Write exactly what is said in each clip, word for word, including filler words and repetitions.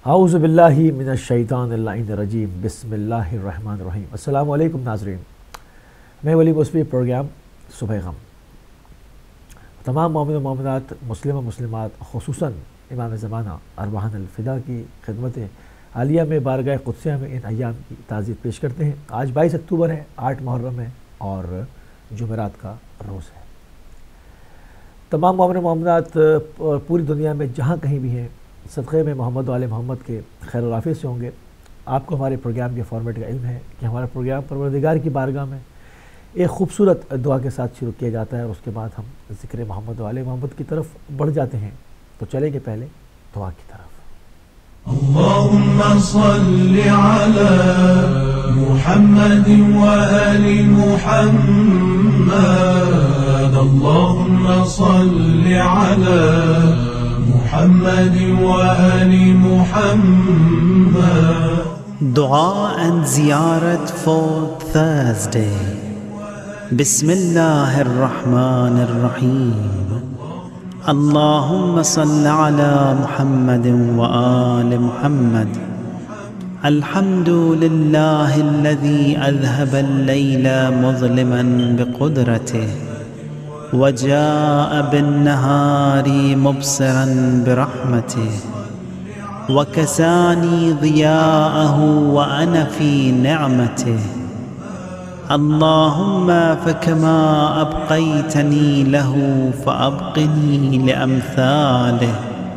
اعوذ باللہ من الشیطان اللعین الرجیم بسم اللہ الرحمن الرحیم۔ السلام علیکم ناظرین، میں ولی مصفی پروگرام صبح غم تمام مومن و مومنات، مسلم و مسلمات، خصوصاً امام زمانہ ارواحان الفدا کی خدمت عالیہ میں بارگاہ قدسیہ میں ان ایام کی تعزیت پیش کرتے ہیں۔ آج بائیس اکتوبر ہے، آٹھ محرم ہے اور جمعرات کا روز ہے۔ تمام مومن و مومنات پوری دنیا میں جہاں کہیں بھی ہیں، صدقے میں محمد و آل محمد کے خیر و عافیت سے ہوں گے۔ آپ کو ہمارے پروگرام کے فارمیٹ کا علم ہے کہ ہمارا پروگرام پروردگار کی بارگاہ میں ایک خوبصورت دعا کے ساتھ شروع کیا جاتا ہے اور اس کے بعد ہم ذکر محمد و آل محمد کی طرف بڑھ جاتے ہیں۔ تو چلیں گے پہلے دعا کی طرف۔ اللهم صل على محمد وآل محمد، اللهم صل على محمد وآل محمد. Dua and Ziyarat for Thursday. Bismillah ar-Rahman ar-Rahim. Allahumma salli ala Muhammad wa ali Muhammad. Alhamdulillahi alladhi adhhaba al-layla muzliman biqudratihi وجاء بالنهار مبصرا برحمته وكساني ضياءه وأنا في نعمته. اللهم فكما أبقيتني له فأبقني لأمثاله.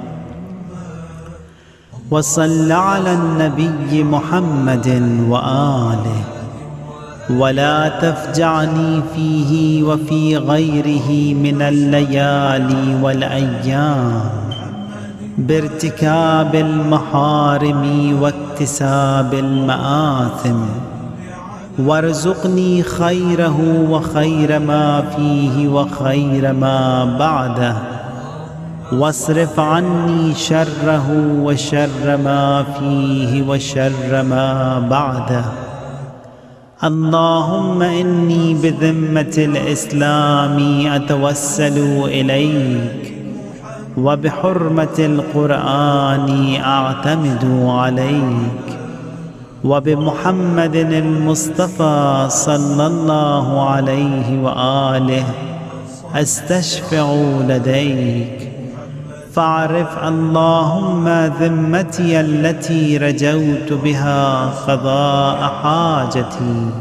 وصل على النبي محمد وآله ولا تفجعني فيه وفي غيره من الليالي والأيام بارتكاب المحارم واكتساب المآثم، وارزقني خيره وخير ما فيه وخير ما بعده، واصرف عني شره وشر ما فيه وشر ما بعده. اللهم إني بذمة الإسلام أتوسل إليك وبحرمة القرآن أعتمد عليك وبمحمد المصطفى صلى الله عليه وآله أستشفع لديك. فاعرف اللهم ذمتي التي رجوت بها قضاء حاجتي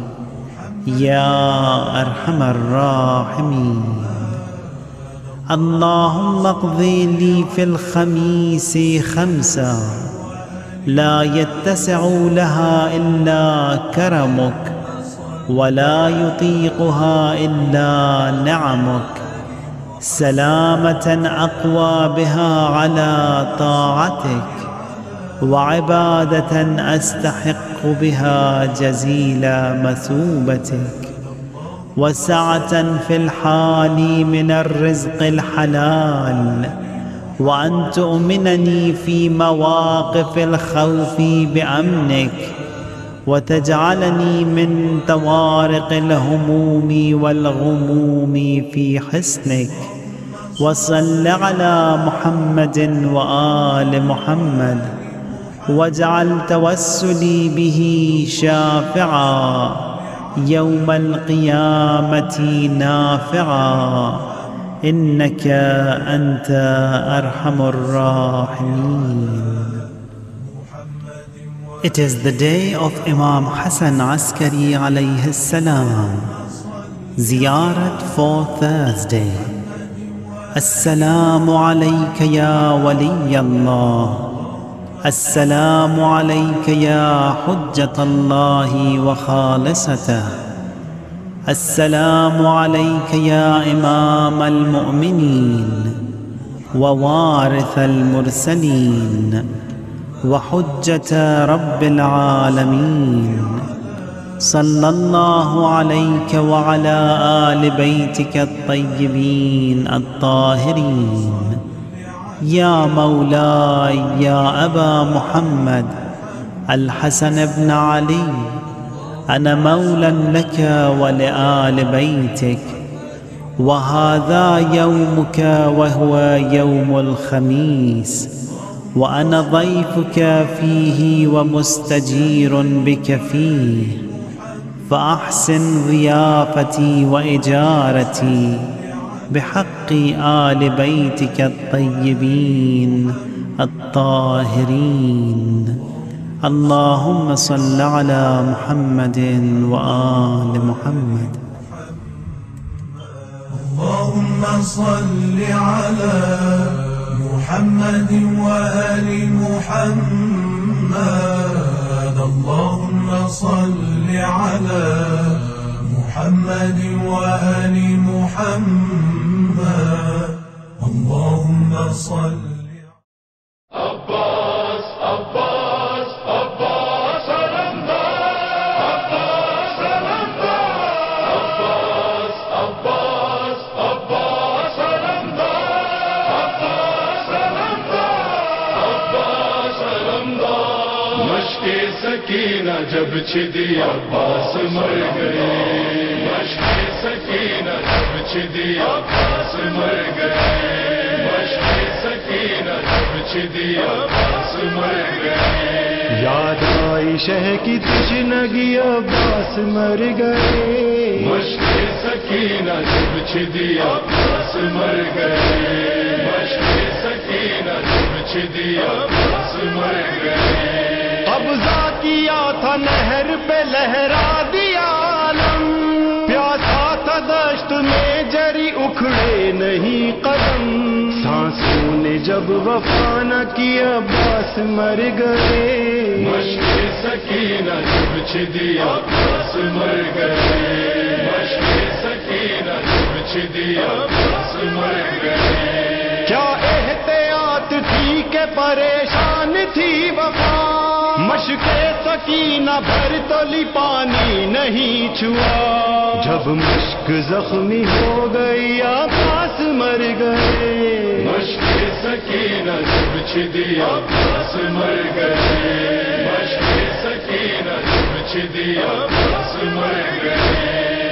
يا أرحم الراحمين. اللهم اقضي لي في الخميس خمسا لا يتسع لها إلا كرمك ولا يطيقها إلا نعمك، سلامة أقوى بها على طاعتك وعبادة أستحق بها جزيل مثوبتك، وسعة في الحال من الرزق الحلال، وأن تؤمنني في مواقف الخوف بأمنك وتجعلني من طوارق الهموم والغموم في حسنك. وصل على محمد وآل محمد واجعل توسلي به شافعا يوم القيامة نافعا، إنك أنت أرحم الراحمين. It is the day of Imam Hassan Askari alayhi salam. Ziyarat for Thursday. Assalamu alayka ya wali Allah. Assalamu alayka ya hujjat Allahi wa khalisatah. Assalamu alayka ya imam al-mu'minin wa warith al-mursalin وحجة رب العالمين. صلى الله عليك وعلى آل بيتك الطيبين الطاهرين. يا مولاي يا أبا محمد الحسن بن علي، أنا مولى لك ولآل بيتك، وهذا يومك وهو يوم الخميس، وأنا ضيفك فيه ومستجير بك فيه، فأحسن ضيافتي وإجارتي بحق آل بيتك الطيبين الطاهرين. اللهم صل على محمد وآل محمد. اللهم صل على محمد وآل محمد. اللهم صل على محمد وآل محمد. اللهم صل. عباس عباس عباس علمدار، عباس علمدار، عباس عباس عباس علمدار، عباس علمدار، عباس علمدار. مشق سکینہ جب چھدی عباس مر گئے، مشق سکینہ جب چھدی عباس مر گئے، مشق سکینہ جب چھدی عباس مر گئے. یاد آئی شہ کی تشنگی عباس مر گئے، مشق سکینہ جب چھدی عباس مر گئے، مشق سکینہ جب چھدی عباس مر گئے. قبضہ کیا تھا نہر پہ لہرا دیا عالم، پیاسا تھا دشت میں جری اکھڑے نہیں قدم. سانسوں نے جب وفا نہ کی عباس مر گئے، مشق سکینہ جب چھدی عباس مر گئے، مشق سکینہ جب چھدی عباس مر گئے. کیا احتیاط تھی کہ پریشان تھی وفا، مشق سکینہ بھر تولی پانی نہیں چھوا. جب مشق زخمی ہو گئی عباس مر گئے، مشق سکینہ جب چھدی عباس مر گئے، مشق سکینہ جب چھدی عباس مر گئے.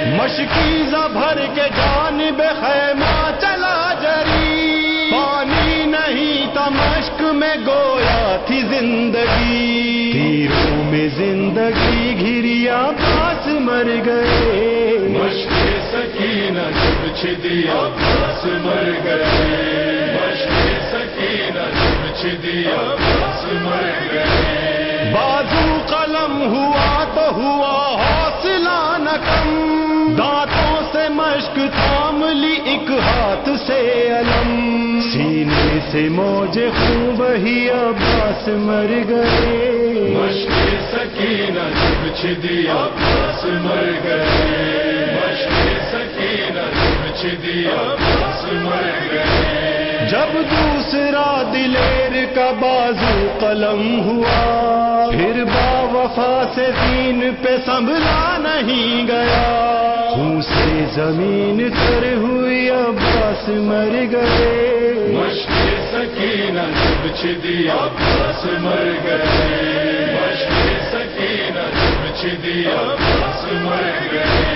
مشکیزہ بھر کے جانب خیمہ چلا جری، پانی نہیں تھا مشق میں گویا تھی زندگی. تیروں میں زندگی گھری عباس مر گئے، مشق سکینہ جب چھدی عباس مر گئے، مشق سکینہ جب چھدی عباس مر گئے. بازو قلم ہوا تو ہوا حوصلہ نہ کم، دانتوں سے مشق تھام لی ایک ہاتھ سے علم. سینے سے موج خون بہی عباس مر گئے، مشق سکینہ جب چھدی عباس مر گئے، مشق سکینہ جب چھدی عباس مر گئے. جب دوسرا دلیر کا بازو قلم ہوا، پھر با وفا سے دین پہ سنبھلا نہیں گیا. خون سے زمین تر ہوئی عباس مر گئے، مشق سکینہ جب چھدی عباس مر گئے، مشق سکینہ جب چھدی عباس مر گئے.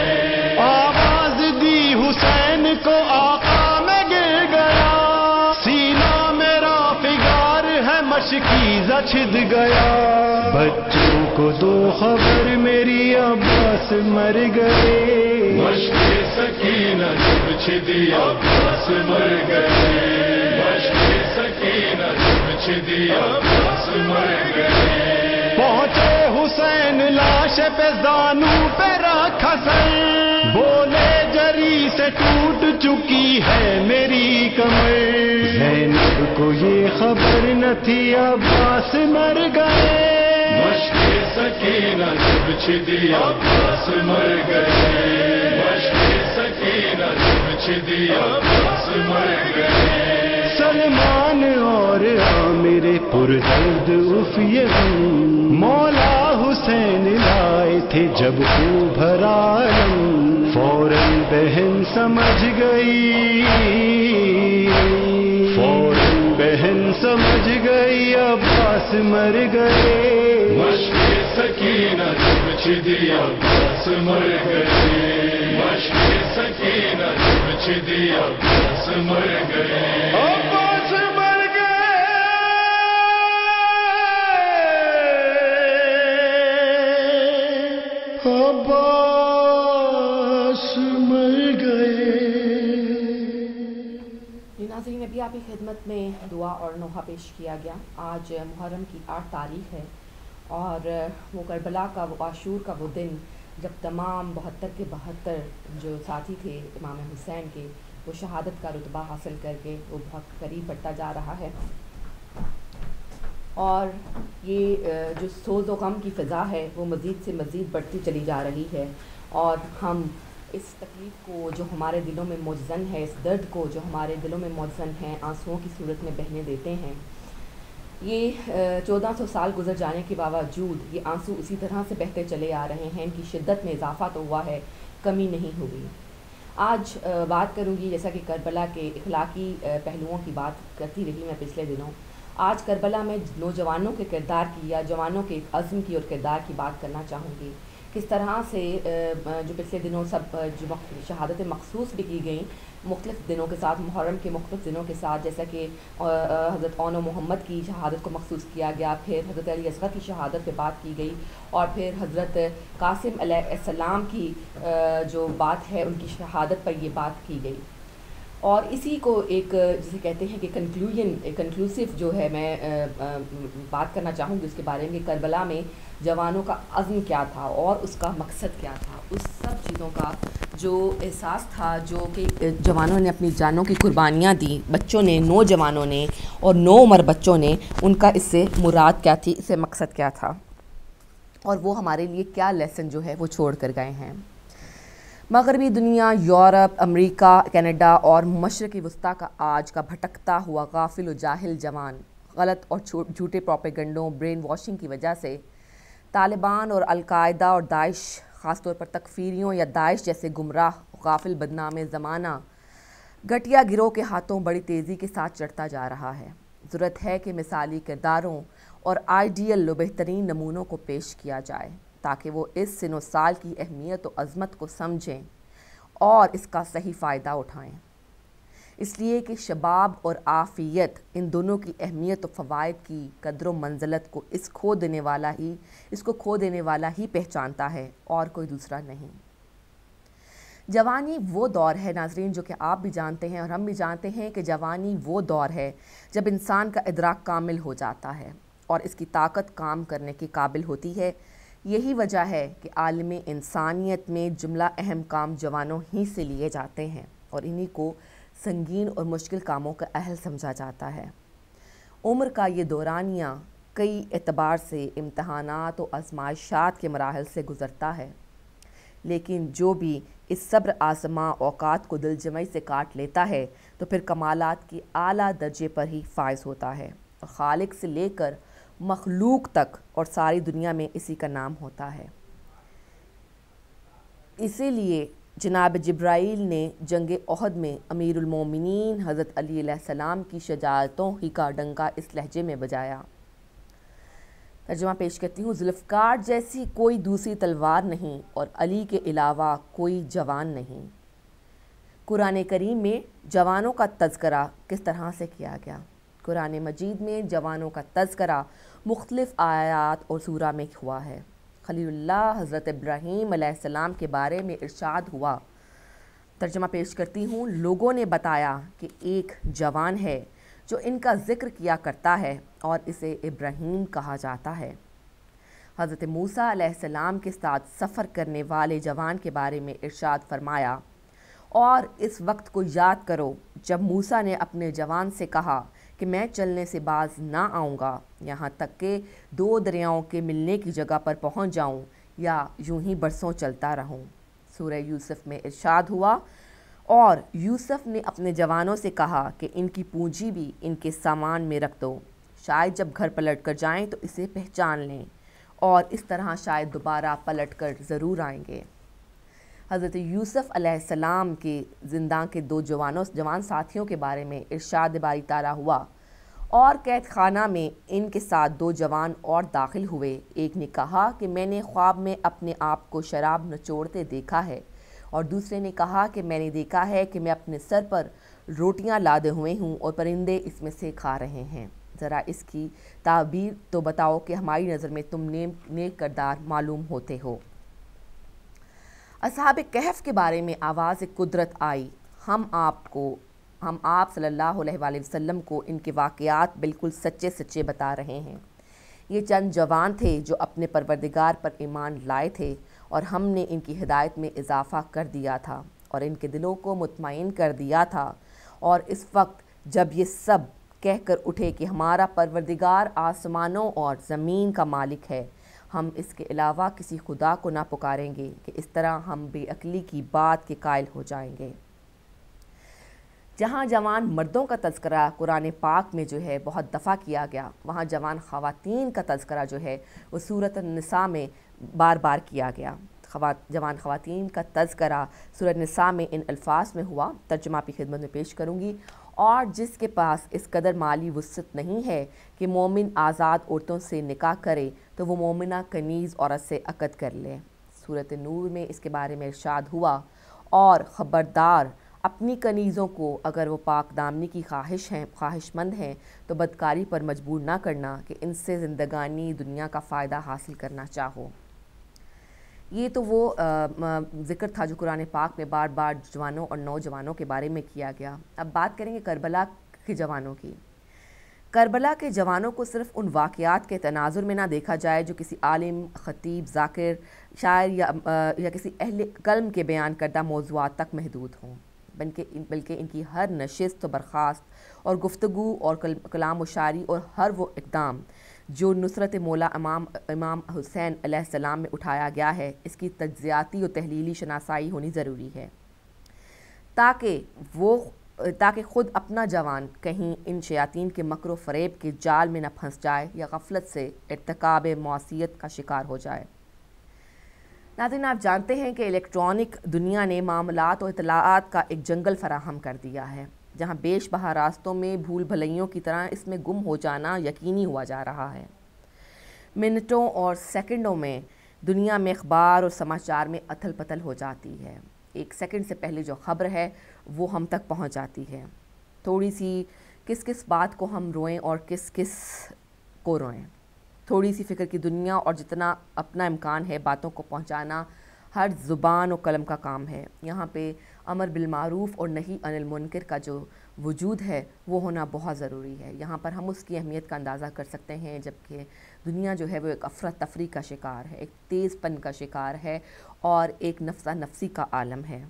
آواز دی حسین کو آقا میں گر گیا، سینہ میرا فگار ہے مشکیزہ چھد گیا. بچوں کو دو خبر میری عباس مر گئے، مشق سکینہ جب چھدی عباس مر گئے، مشق سکینہ جب چھدی عباس مر گئے. پہنچے حسین لاش پہ زانو پہ رکھا سر، بولے جری سے ٹوٹ چکی ہے میری کمر. زینب کو یہ خبر نہ تھی عباس مر گئے، مشق سکینہ جب چھدی عباس مر گئے، مشق سکینہ جب چھدی عباس مر گئے. سلمان اور عامر پردرد اف یہ غم، مولا حسین لائے تھے جب خوب بھرا علم. فوراً بہن سمجھ گئی، فوراً بہن سمجھ گئی عباس مر گئے، مشق سکینہ جب چھدی عباس مر گئے، مشق سکینہ جب چھدی عباس مر گئے. عباس مر گئے. آپ کی خدمت میں دعا اور نوحہ پیش کیا گیا. آج محرم کی آٹھ تاریخ ہے اور وہ کربلا کا وہ عاشور کا وہ دن جب تمام بہتر کے بہتر جو ساتھی تھے امام حسین کے وہ شہادت کا رتبہ حاصل کر کے وہ بہت قریب بڑھتا جا رہا ہے. اور یہ جو سوز و غم کی فضا ہے وہ مزید سے مزید بڑھتی چلی جا رہی ہے اور ہم اس تکلیف کو جو ہمارے دلوں میں مجزن ہے، اس درد کو جو ہمارے دلوں میں مجزن ہے، آنسوؤں کی صورت میں بہنے دیتے ہیں. یہ چودہ سو سال گزر جانے کے باوجود یہ آنسو اسی طرح سے بہتے چلے آ رہے ہیں. ان کی شدت میں اضافہ تو ہوا ہے، کمی نہیں ہوئی. آج بات کروں گی جیسا کہ کربلا کے اخلاقی پہلوؤں کی بات کرتی رہی میں پچھلے دنوں. آج کربلا میں نوجوانوں کے کردار کی یا جوانوں کے عزم کی اور کردار کی بات کرنا چاہوں گی. کس طرح سے جو پچھلے دنوں سب جو شہادتیں مخصوص بھی کی گئیں مختلف دنوں کے ساتھ، محرم کے مختلف دنوں کے ساتھ، جیسا کہ حضرت اون و محمد کی شہادت کو مخصوص کیا گیا، پھر حضرت علی اصغر کی شہادت پہ بات کی گئی اور پھر حضرت قاسم علیہ السلام کی جو بات ہے ان کی شہادت پر یہ بات کی گئی. اور اسی کو ایک جسے کہتے ہیں کہ کنکلوژن کنکلوسیو جو ہے میں بات کرنا چاہوں گی اس کے بارے میں کہ کربلا میں جوانوں کا عزم کیا تھا اور اس کا مقصد کیا تھا. اس سب چیزوں کا جو احساس تھا جو کہ جوانوں نے اپنی جانوں کی قربانیاں دیں، بچوں نے، نوجوانوں نے اور نو عمر بچوں نے، ان کا اس سے مراد کیا تھی، اس سے مقصد کیا تھا اور وہ ہمارے لیے کیا لیسن جو ہے وہ چھوڑ کر گئے ہیں. مغربی دنیا، یورپ، امریکہ، کینیڈا اور مشرقی وسطیٰ کا آج کا بھٹکتا ہوا غافل و جاہل جوان غلط اور جھوٹے پروپیگنڈوں، برین واشنگ کی وجہ سے طالبان اور القاعدہ اور داعش، خاص طور پر تکفیریوں یا داعش جیسے گمراہ غافل بدنام زمانہ گھٹیا گروہ کے ہاتھوں بڑی تیزی کے ساتھ چڑھتا جا رہا ہے. ضرورت ہے کہ مثالی کرداروں اور آئیڈیل و بہترین نمونوں کو پیش کیا جائے تاکہ وہ اس سن و سال کی اہمیت و عظمت کو سمجھیں اور اس کا صحیح فائدہ اٹھائیں. اس لیے کہ شباب اور عافیت ان دونوں کی اہمیت و فوائد کی قدر و منزلت کو اس کھو دینے والا ہی اس کو کھو دینے والا ہی پہچانتا ہے اور کوئی دوسرا نہیں. جوانی وہ دور ہے ناظرین جو کہ آپ بھی جانتے ہیں اور ہم بھی جانتے ہیں کہ جوانی وہ دور ہے جب انسان کا ادراک کامل ہو جاتا ہے اور اس کی طاقت کام کرنے کے قابل ہوتی ہے. یہی وجہ ہے کہ عالم انسانیت میں جملہ اہم کام جوانوں ہی سے لیے جاتے ہیں اور انہی کو سنگین اور مشکل کاموں کا اہل سمجھا جاتا ہے. عمر کا یہ دورانیہ کئی اعتبار سے امتحانات و آزمائشات کے مراحل سے گزرتا ہے، لیکن جو بھی اس صبر آزما اوقات کو دل جمعی سے کاٹ لیتا ہے تو پھر کمالات کی اعلیٰ درجے پر ہی فائز ہوتا ہے اور خالق سے لے کر مخلوق تک اور ساری دنیا میں اسی کا نام ہوتا ہے. اسی لیے جناب جبرائیل نے جنگ احد میں امیر المومنین حضرت علی علیہ السلام کی شجاعتوں ہی کا ڈنکا اس لہجے میں بجایا. ترجمہ پیش کرتی ہوں. ذوالفقار جیسی کوئی دوسری تلوار نہیں اور علی کے علاوہ کوئی جوان نہیں. قرآن کریم میں جوانوں کا تذکرہ کس طرح سے کیا گیا؟ قرآن مجید میں جوانوں کا تذکرہ مختلف آیات اور سورہ میں ہوا ہے. خلیل اللہ حضرت ابراہیم علیہ السلام کے بارے میں ارشاد ہوا. ترجمہ پیش کرتی ہوں. لوگوں نے بتایا کہ ایک جوان ہے جو ان کا ذکر کیا کرتا ہے اور اسے ابراہیم کہا جاتا ہے. حضرت موسیٰ علیہ السلام کے ساتھ سفر کرنے والے جوان کے بارے میں ارشاد فرمایا اور اس وقت کو یاد کرو جب موسیٰ نے اپنے جوان سے کہا کہ میں چلنے سے باز نہ آؤں گا یہاں تک کہ دو دریاؤں کے ملنے کی جگہ پر پہنچ جاؤں یا یوں ہی برسوں چلتا رہوں. سورہ یوسف میں ارشاد ہوا اور یوسف نے اپنے جوانوں سے کہا کہ ان کی پونجی بھی ان کے سامان میں رکھ دو، شاید جب گھر پلٹ کر جائیں تو اسے پہچان لیں اور اس طرح شاید دوبارہ پلٹ کر ضرور آئیں گے. حضرت یوسف علیہ السلام کے زنداں کے دو جوانوں جوان ساتھیوں کے بارے میں ارشاد باری تعالیٰ ہوا اور قید خانہ میں ان کے ساتھ دو جوان اور داخل ہوئے. ایک نے کہا کہ میں نے خواب میں اپنے آپ کو شراب نچوڑتے دیکھا ہے اور دوسرے نے کہا کہ میں نے دیکھا ہے کہ میں اپنے سر پر روٹیاں لادے ہوئے ہوں اور پرندے اس میں سے کھا رہے ہیں. ذرا اس کی تعبیر تو بتاؤ کہ ہماری نظر میں تم نیک کردار معلوم ہوتے ہو. اصحاب کہف کے بارے میں آواز قدرت آئی، ہم آپ کو ہم آپ صلی اللہ علیہ وآلہ وسلم کو ان کے واقعات بالکل سچے سچے بتا رہے ہیں۔ یہ چند جوان تھے جو اپنے پروردگار پر ایمان لائے تھے اور ہم نے ان کی ہدایت میں اضافہ کر دیا تھا اور ان کے دلوں کو مطمئن کر دیا تھا، اور اس وقت جب یہ سب کہہ کر اٹھے کہ ہمارا پروردگار آسمانوں اور زمین کا مالک ہے، ہم اس کے علاوہ کسی خدا کو نہ پکاریں گے کہ اس طرح ہم بے عقلی کی بات کے قائل ہو جائیں گے۔ جہاں جوان مردوں کا تذکرہ قرآن پاک میں جو ہے بہت دفعہ کیا گیا، وہاں جوان خواتین کا تذکرہ جو ہے وہ سورۃ النساء میں بار بار کیا گیا۔ جوان خواتین کا تذکرہ سورۃ النساء میں ان الفاظ میں ہوا، ترجمہ آپ کی خدمت میں پیش کروں گی۔ اور جس کے پاس اس قدر مالی وسعت نہیں ہے کہ مومن آزاد عورتوں سے نکاح کرے تو وہ مومنہ کنیز عورت سے عقد کر لے۔ سورۃ نور میں اس کے بارے میں ارشاد ہوا، اور خبردار اپنی کنیزوں کو اگر وہ پاک دامنی کی خواہش ہیں خواہش مند ہیں تو بدکاری پر مجبور نہ کرنا کہ ان سے زندگانی دنیا کا فائدہ حاصل کرنا چاہو۔ یہ تو وہ ذکر تھا جو قرآن پاک میں بار بار جوانوں اور نوجوانوں کے بارے میں کیا گیا۔ اب بات کریں گے کربلا کے جوانوں کی۔ کربلا کے جوانوں کو صرف ان واقعات کے تناظر میں نہ دیکھا جائے جو کسی عالم، خطیب، ذاکر، شاعر یا یا کسی اہل قلم کے بیان کردہ موضوعات تک محدود ہوں، بلکہ ان بلکہ ان کی ہر نشست و برخاست اور گفتگو اور کلام و شاعری اور ہر وہ اقدام جو نصرت مولا امام امام حسین علیہ السلام میں اٹھایا گیا ہے، اس کی تجزیاتی و تحلیلی شناسائی ہونی ضروری ہے، تاکہ وہ تاکہ خود اپنا جوان کہیں ان شیاطین کے مکر و فریب کے جال میں نہ پھنس جائے یا غفلت سے ارتکاب معصیت کا شکار ہو جائے۔ ناظرین، آپ جانتے ہیں کہ الیکٹرانک دنیا نے معاملات و اطلاعات کا ایک جنگل فراہم کر دیا ہے، جہاں بیش بہا راستوں میں بھول بھلائیوں کی طرح اس میں گم ہو جانا یقینی ہوا جا رہا ہے۔ منٹوں اور سیکنڈوں میں دنیا میں اخبار اور سماچار میں اتھل پتھل ہو جاتی ہے۔ ایک سیکنڈ سے پہلے جو خبر ہے وہ ہم تک پہنچ جاتی ہے۔ تھوڑی سی کس کس بات کو ہم روئیں اور کس کس کو روئیں، تھوڑی سی فکر کی دنیا اور جتنا اپنا امکان ہے باتوں کو پہنچانا ہر زبان و قلم کا کام ہے۔ یہاں پہ امر بالمعروف اور نہی عن المنکر کا جو وجود ہے وہ ہونا بہت ضروری ہے۔ یہاں پر ہم اس کی اہمیت کا اندازہ کر سکتے ہیں، جبکہ دنیا جو ہے وہ ایک افراتفری کا شکار ہے، ایک تیز پن کا شکار ہے اور ایک نفسہ نفسی کا عالم ہے۔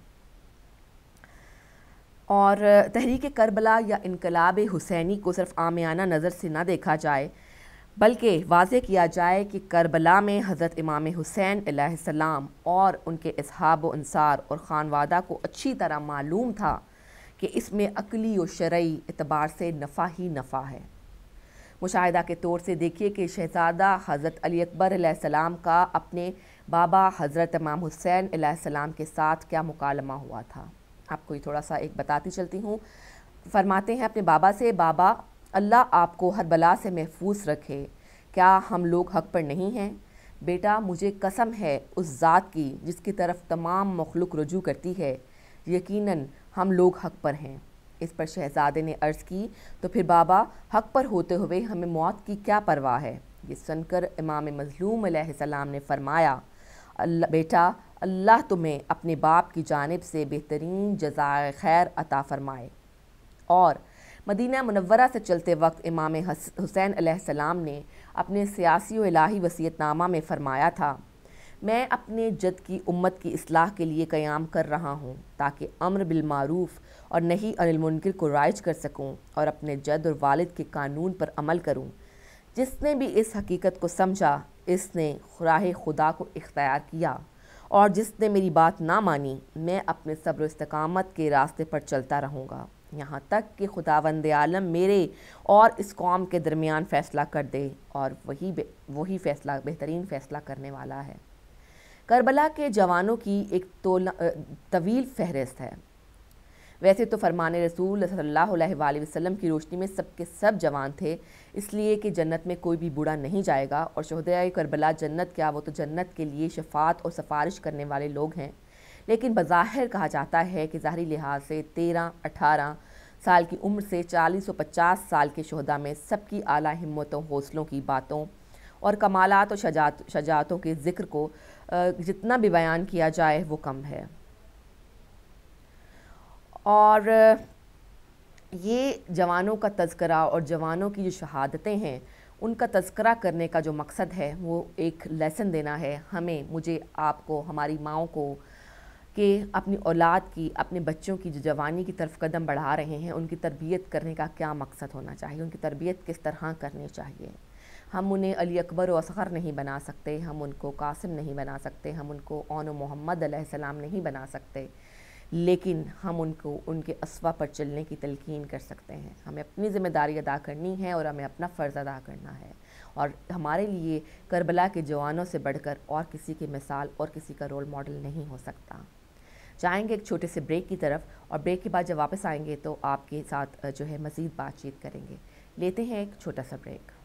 اور تحریک کربلا یا انقلاب حسینی کو صرف عامیانہ نظر سے نہ دیکھا جائے، بلکہ واضح کیا جائے کہ کربلا میں حضرت امام حسین علیہ السلام اور ان کے اصحاب و انصار اور خانوادہ کو اچھی طرح معلوم تھا کہ اس میں عقلی و شرعی اعتبار سے نفع ہی نفع ہے۔ مشاہدہ کے طور سے دیکھیے کہ شہزادہ حضرت علی اکبر علیہ السلام کا اپنے بابا حضرت امام حسین علیہ السلام کے ساتھ کیا مکالمہ ہوا تھا۔ آپ کو یہ تھوڑا سا ایک بتاتی چلتی ہوں۔ فرماتے ہیں اپنے بابا سے، بابا اللہ آپ کو ہر بلا سے محفوظ رکھے، کیا ہم لوگ حق پر نہیں ہیں؟ بیٹا مجھے قسم ہے اس ذات کی جس کی طرف تمام مخلوق رجوع کرتی ہے، یقیناً ہم لوگ حق پر ہیں۔ اس پر شہزادے نے عرض کی، تو پھر بابا حق پر ہوتے ہوئے ہمیں موت کی کیا پرواہ ہے؟ یہ سن کر امام مظلوم علیہ السلام نے فرمایا، اللہ بیٹا اللہ تمہیں اپنے باپ کی جانب سے بہترین جزائے خیر عطا فرمائے۔ اور مدینہ منورہ سے چلتے وقت امام حسین علیہ السلام نے اپنے سیاسی و الہی وصیت نامہ میں فرمایا تھا، میں اپنے جد کی امت کی اصلاح کے لیے قیام کر رہا ہوں تاکہ امر بالمعروف اور نہی عن المنکر کو رائج کر سکوں اور اپنے جد اور والد کے قانون پر عمل کروں۔ جس نے بھی اس حقیقت کو سمجھا اس نے راہ خدا کو اختیار کیا، اور جس نے میری بات نہ مانی میں اپنے صبر و استقامت کے راستے پر چلتا رہوں گا، یہاں تک کہ خداوند عالم میرے اور اس قوم کے درمیان فیصلہ کر دے، اور وہی وہی فیصلہ بہترین فیصلہ کرنے والا ہے۔ کربلا کے جوانوں کی ایک طویل فہرست ہے۔ ویسے تو فرمان رسول صلی اللہ علیہ وآلہ وسلم کی روشنی میں سب کے سب جوان تھے، اس لیے کہ جنت میں کوئی بھی بوڑھا نہیں جائے گا، اور شہدائے کربلا جنت کیا وہ تو جنت کے لیے شفاعت اور سفارش کرنے والے لوگ ہیں۔ لیکن بظاہر کہا جاتا ہے کہ ظاہری لحاظ سے تیرہ اٹھارہ سال کی عمر سے چالیس و پچاس سال کے شہداء میں سب کی اعلیٰ ہمتوں، حوصلوں کی باتوں اور کمالات و شجاعت شجاعتوں کے ذکر کو جتنا بھی بیان کیا جائے وہ کم ہے۔ اور یہ جوانوں کا تذکرہ اور جوانوں کی جو شہادتیں ہیں ان کا تذکرہ کرنے کا جو مقصد ہے وہ ایک لیسن دینا ہے ہمیں، مجھے، آپ کو، ہماری ماؤں کو، کہ اپنی اولاد کی، اپنے بچوں کی جو جوانی کی طرف قدم بڑھا رہے ہیں ان کی تربیت کرنے کا کیا مقصد ہونا چاہیے، ان کی تربیت کس طرح کرنی چاہیے۔ ہم انہیں علی اکبر و اصغر نہیں بنا سکتے، ہم ان کو قاسم نہیں بنا سکتے، ہم ان کو اون و محمد علیہ السلام نہیں بنا سکتے، لیکن ہم ان کو ان کے اسوہ پر چلنے کی تلقین کر سکتے ہیں۔ ہمیں اپنی ذمہ داری ادا کرنی ہے اور ہمیں اپنا فرض ادا کرنا ہے، اور ہمارے لیے کربلا کے جوانوں سے بڑھ کر اور کسی کی مثال اور کسی کا رول ماڈل نہیں ہو سکتا۔ جائیں گے ایک چھوٹے سے بریک کی طرف، اور بریک کے بعد جب واپس آئیں گے تو آپ کے ساتھ جو ہے مزید بات چیت کریں گے۔ لیتے ہیں ایک چھوٹا سا بریک۔